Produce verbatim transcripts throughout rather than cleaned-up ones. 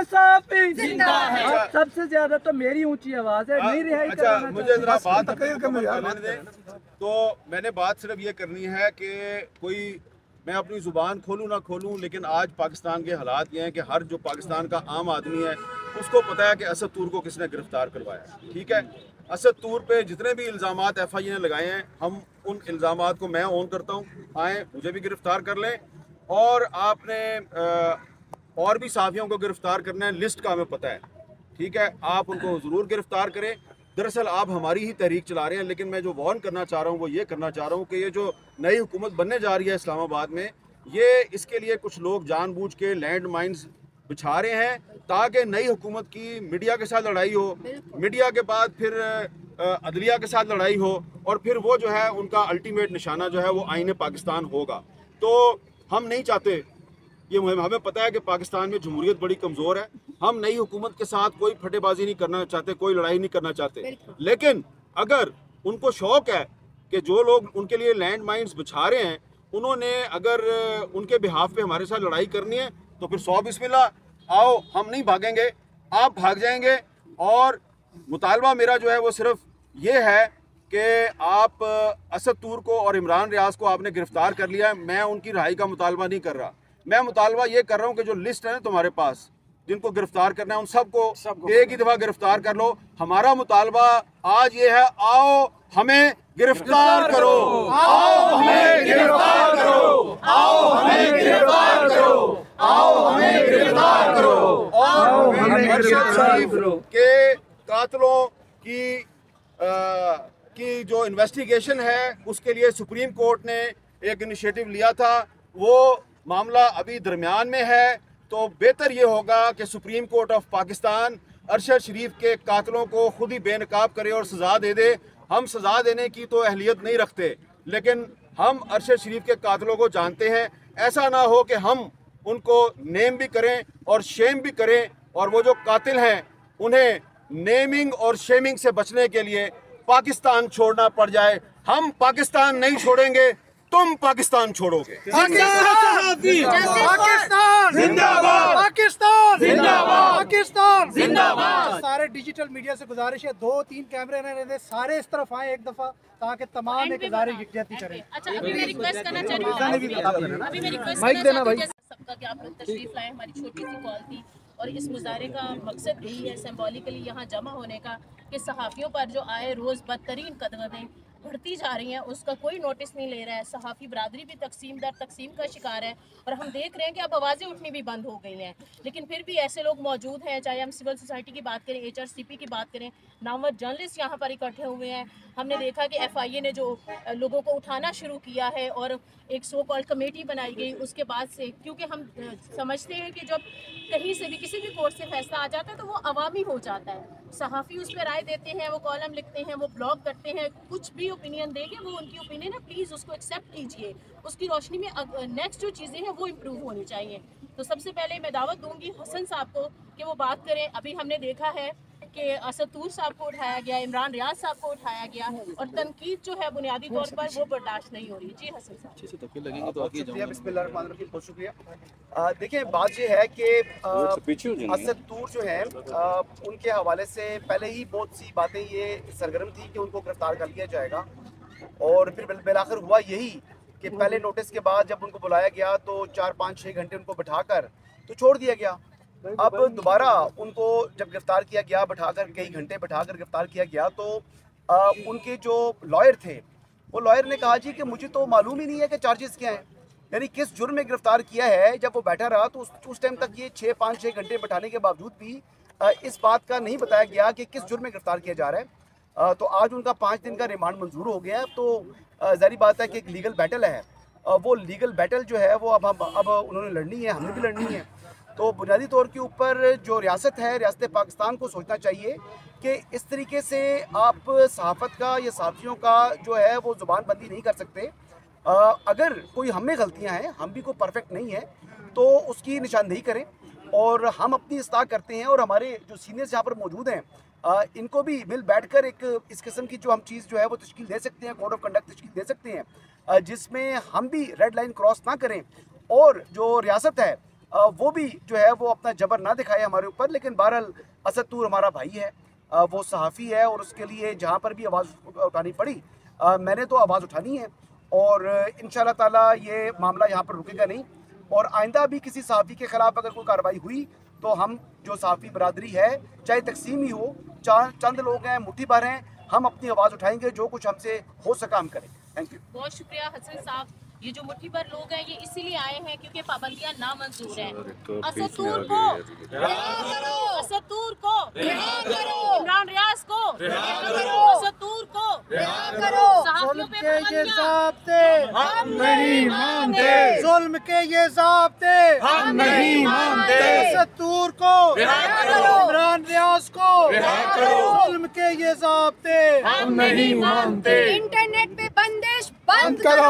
इंसाफी जिंदा है। सबसे ज्यादा तो मेरी ऊंची आवाज है, नहीं रिहाई अच्छा, मुझे जरा बात करने दें। तो मैंने बात सिर्फ ये करनी है कि कोई मैं अपनी ज़ुबान खोलूँ ना खोलूँ, लेकिन आज पाकिस्तान के हालात ये हैं कि हर जो पाकिस्तान का आम आदमी है उसको पता है कि असद तूर को किसने गिरफ्तार करवाया। ठीक है, असद तूर पे जितने भी इल्ज़ामात एफ आई ए ने लगाए हैं, हम उन इल्ज़ामात को मैं ऑन करता हूँ, आए मुझे भी गिरफ्तार कर लें। और आपने आ, और भी साफियों को गिरफ्तार करना है, लिस्ट का हमें पता है। ठीक है, आप उनको ज़रूर गिरफ्तार करें। दरअसल आप हमारी ही तहरीक चला रहे हैं, लेकिन मैं जो वार्न करना चाह रहा हूँ वो ये करना चाह रहा हूँ कि ये जो नई हुकूमत बनने जा रही है इस्लामाबाद में, ये इसके लिए कुछ लोग जानबूझ के लैंड माइन्स बिछा रहे हैं ताकि नई हुकूमत की मीडिया के साथ लड़ाई हो, मीडिया के बाद फिर अदलिया के साथ लड़ाई हो, और फिर वो जो है उनका अल्टीमेट निशाना जो है वो आईने पाकिस्तान होगा। तो हम नहीं चाहते, ये हमें पता है कि पाकिस्तान में जमहूरियत बड़ी कमज़ोर है, हम नई हुकूमत के साथ कोई फटेबाजी नहीं करना चाहते, कोई लड़ाई नहीं करना चाहते। लेकिन अगर उनको शौक है कि जो लोग उनके लिए लैंड माइन्स बिछा रहे हैं, उन्होंने अगर उनके बिहाफ पे हमारे साथ लड़ाई करनी है तो फिर सौ बिस्मिल्लाह, आओ, हम नहीं भागेंगे, आप भाग जाएंगे। और मुतालबा मेरा जो है वो सिर्फ ये है कि आप असद तूर को और इमरान रियाज को आपने गिरफ्तार कर लिया है, मैं उनकी रिहाई का मुतालबा नहीं कर रहा। मैं मुतालबा ये कर रहा हूँ कि जो लिस्ट है ना तुम्हारे पास जिनको गिरफ्तार करना है, उन सबको सब एक ही दफा गिरफ्तार कर लो। हमारा मुतालबा आज ये है, आओ हमें गिरफ्तार करो, आओ हमें गिरफ्तार करो, आओ हमें गिरफ्तार करो, आओ हमें गिरफ्तार करो। और अरशद शरीफ के कातलों की आ, की जो इन्वेस्टिगेशन है उसके लिए सुप्रीम कोर्ट ने एक इनिशिएटिव लिया था, वो मामला अभी दरमियान में है। तो बेहतर ये होगा कि supreme court of Pakistan Arshad Sharif के कातलों को खुद ही बेनकाब करे और सज़ा दे दे। हम सज़ा देने की तो अहलियत नहीं रखते, लेकिन हम अरशद शरीफ के कातलों को जानते हैं। ऐसा ना हो कि हम उनको नेम भी करें और शेम भी करें, और वो जो कातिल हैं उन्हें नेमिंग और शेमिंग से बचने के लिए पाकिस्तान छोड़ना पड़ जाए। हम पाकिस्तान नहीं छोड़ेंगे, तुम पाकिस्तान छोड़ोगे। पाकिस्तान जिंदाबाद, पाकिस्तान जिंदाबाद, पाकिस्तान जिंदाबाद। सारे डिजिटल मीडिया से गुजारिश है, दो तीन कैमरे रहने, सारे इस तरफ आए एक दफा ताकि तमाम एक गुजारिश यकजहती करें। अच्छा, अभी मैं रिक्वेस्ट करना चाह रही हूं, अभी मैं रिक्वेस्ट माइक देना भाई सबका कि आप लोग तशरीफ लाएं। हमारी छोटी सी कॉल थी और इस मुजाहरे का मकसद यही है सिंबॉलिकली यहाँ जमा होने का कि सहाफ़ियों पर जो आए रोज़ बदतरीन कदगदें बढ़ती जा रही हैं, उसका कोई नोटिस नहीं ले रहा है। सहाफ़ी बरादरी भी तकसीम दर तकसीम का शिकार है, और हम देख रहे हैं कि अब आवाज़ें उठनी भी बंद हो गई हैं। लेकिन फिर भी ऐसे लोग मौजूद हैं, चाहे हम सिविल सोसाइटी की बात करें, एच आर सी पी की बात करें, नामवर जर्नलिस्ट यहाँ पर इकट्ठे हुए हैं। हमने देखा कि एफ आई ए ने जो लोगों को उठाना शुरू किया है और एक सो कॉल्ड कमेटी बनाई गई, उसके बाद से क्योंकि हम समझते हैं कि जब कहीं से भी किसी भी कोर्ट से फैसला आ जाता है तो वो अवामी हो जाता है। सहाफ़ी उस पर राय देते हैं, वो कॉलम लिखते हैं, वो ब्लॉग करते हैं, कुछ भी ओपिनियन देंगे, वो उनकी ओपिनियन है, प्लीज़ उसको एक्सेप्ट कीजिए। उसकी रोशनी में नेक्स्ट जो चीज़ें हैं वो इम्प्रूव होनी चाहिए। तो सबसे पहले मैं दावत दूंगी हसन साहब को कि वो बात करें। अभी हमने देखा है कि असद तूर साहब को उठाया गया, इमरान रियाज साहब को उठाया गया, और तनकीद जो है बुनियादी तौर पर वो बर्दाश्त नहीं हो रही। जी हसन साहब। बहुत शुक्रिया। देखिए, बात ये है कि असद तूर जो है उनके हवाले से पहले ही बहुत सी बातें ये सरगर्म थी कि उनको गिरफ्तार कर लिया जाएगा, और फिर बिलाखिर हुआ यही कि पहले नोटिस के बाद जब उनको बुलाया गया तो चार पाँच छः घंटे उनको बिठाकर तो छोड़ दिया गया। अब दोबारा उनको जब गिरफ्तार किया गया, बिठाकर कई घंटे बिठाकर गिरफ्तार किया गया, तो आ, उनके जो लॉयर थे वो लॉयर ने कहा जी कि मुझे तो मालूम ही नहीं है कि चार्जेस क्या हैं, यानी किस जुर्म में गिरफ्तार किया है। जब वो बैठा रहा तो उस उस टाइम तक ये छः पाँच छः घंटे बिठाने के बावजूद भी आ, इस बात का नहीं बताया गया कि किस जुर्म में गिरफ्तार किया जा रहा है। आ, तो आज उनका पाँच दिन का रिमांड मंजूर हो गया है। तो ज़ाहिर बात है कि एक लीगल बैटल है, आ, वो लीगल बैटल जो है वो अब हम अब उन्होंने लड़नी है, हमने भी लड़नी है। तो बुनियादी तौर के ऊपर जो रियासत है, रियासत पाकिस्तान को सोचना चाहिए कि इस तरीके से आप सहाफ़त का या सहाफ़ियों का जो है वो ज़ुबान बंदी नहीं कर सकते। आ, अगर कोई हम में गलतियाँ हैं, हम भी कोई परफेक्ट नहीं है, तो उसकी निशानदेही करें, और हम अपनी इस्लाह करते हैं। और हमारे जो सीनियर्स यहाँ पर मौजूद हैं, आ, इनको भी मिल बैठकर एक इस किस्म की जो हम चीज़ जो है वो तश्कील दे सकते हैं, कोड ऑफ कंडक्ट तश्कील दे सकते हैं, जिसमें हम भी रेड लाइन क्रॉस ना करें, और जो रियासत है वो भी जो है वो अपना जबर ना दिखाए हमारे ऊपर। लेकिन बहरहाल असद तूर हमारा भाई है, वो सहाफ़ी है और उसके लिए जहाँ पर भी आवाज़ उठानी पड़ी मैंने तो आवाज़ उठानी है और इंशाअल्लाह ताला ये मामला यहाँ पर रुकेगा नहीं। और आइंदा भी किसी सहाफ़ी के ख़िलाफ़ अगर कोई कार्रवाई हुई तो हम जो सहाफ़ी बरादरी है, चाहे तकसीम ही हो, चाहे चंद लोग हैं, मुट्ठी भर हैं, हम अपनी आवाज़ उठाएंगे, जो कुछ हमसे हो सका हम करें। Thank you. बहुत शुक्रिया हसन साहब। ये जो मुट्ठी भर लोग हैं ये इसीलिए आए हैं क्योंकि पाबंदियां नामंजूर हैं। असद तूर को रिहा करो, असद तूर को रिहा करो, इमरान रियाज को रिहा करो, असद तूर को रिहा करो। सहाफ़ियों पे ज़ाब्ते हम नहीं मानते, जुल्म के ये ज़ाब्ते हम नहीं मानते। असद तूर को रिहा करो, इमरान रियाज को रिहा करो, जुल्म के ये ज़ाब्ते हम नहीं मानते। इंटरनेट पे बंदिश बंद करो,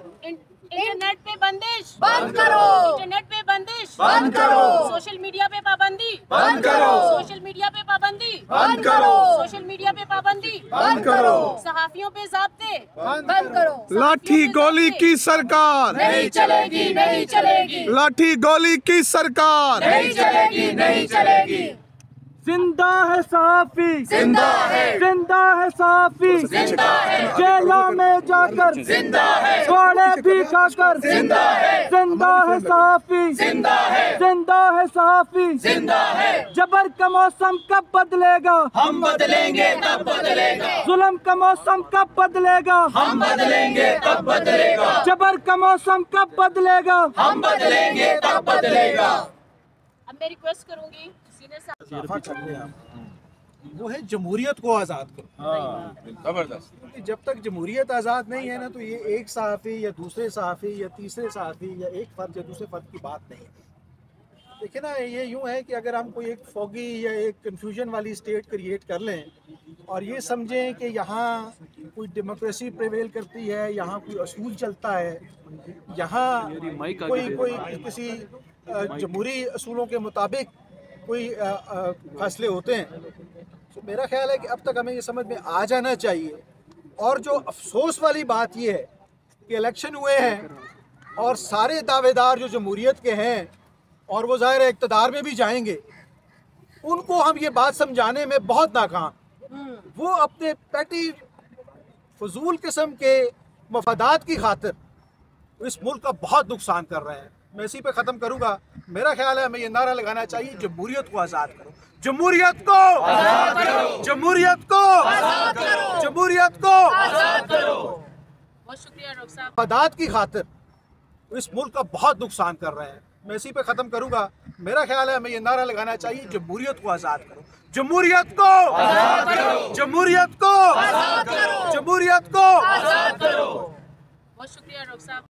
इंटरनेट पे बंदिश बंद करो, इंटरनेट पे बंदिश बंद करो, सोशल मीडिया पे पाबंदी बंद करो, सोशल मीडिया पे पाबंदी बंद करो, सोशल मीडिया पे पाबंदी बंद करो, सहाफियों पे ज़ाब्ते बंद करो। लाठी गोली की सरकार नहीं चलेगी, नहीं चलेगी, लाठी गोली की सरकार नहीं चलेगी, नहीं चलेगी। जिंदा है सहाफ़ी, जिंदा है, जिंदा है सहाफ़ी, जिंदा है, जेलों में जाकर जिंदा है, घोड़े भी खाकर जिंदा है, जिंदा है सहाफ़ी, जिंदा है, जिंदा है सहाफ़ी, जिंदा है। जबर का मौसम कब बदलेगा, हम बदलेंगे तब बदलेगा, जुल्म का मौसम कब बदलेगा, हम बदलेंगे तब बदलेगा, जबर का मौसम कब बदलेगा, हम बदलेंगे तब बदलेगा। अब मैं रिक्वेस्ट करूंगी सीनियर साहब, वो है जमहूरियत को आज़ाद करो। जबरदस्त। क्योंकि जब तक जमहूरियत आज़ाद नहीं है ना तो ये एक सहाफ़ी या दूसरे सहाफ़ी या तीसरे सहाफ़ी या एक फ़र्द या दूसरे फ़र्द की बात नहीं है। देखिए ना, ये यूँ है कि अगर हम कोई एक फोगी या एक कन्फ्यूजन वाली स्टेट क्रिएट कर लें और ये समझें कि यहाँ कोई डेमोक्रेसी प्रिवेल करती है, यहाँ कोई असूल चलता है, यहाँ कोई कोई किसी जमहूरी असूलों के मुताबिक कोई फैसले होते हैं, तो मेरा ख्याल है कि अब तक हमें ये समझ में आ जाना चाहिए। और जो अफसोस वाली बात ये है कि इलेक्शन हुए हैं और सारे दावेदार जो जमहूरियत के हैं और वो ज़ाहिर है इक़्तिदार में भी जाएंगे, उनको हम ये बात समझाने में बहुत नाकाम, वो अपने पैटी फजूल किस्म के मफादात की खातिर इस मुल्क का बहुत नुकसान कर रहे हैं। मैं इसी पे ख़त्म करूँगा। मेरा ख्याल है हमें ये नारा लगाना चाहिए, जमहूरियत को आज़ाद करो, जमहूरियत को आज़ाद करो, जमहूरियत को आज़ाद करो, जमहूरियत को आज़ाद करो। बहुत शुक्रिया डॉक्टर साहब। मफादात की खातिर इस मुल्क का बहुत नुकसान कर रहे हैं। मैं इसी पे ख़त्म करूँगा। मेरा ख्याल है हमें ये नारा लगाना चाहिए, जमहूरियत को आज़ाद करो, जमहूरियत को आज़ाद करो, जमहूरियत को आज़ाद करो, जमहूरियत को आज़ाद करो। बहुत शुक्रिया डॉक्टर साहब।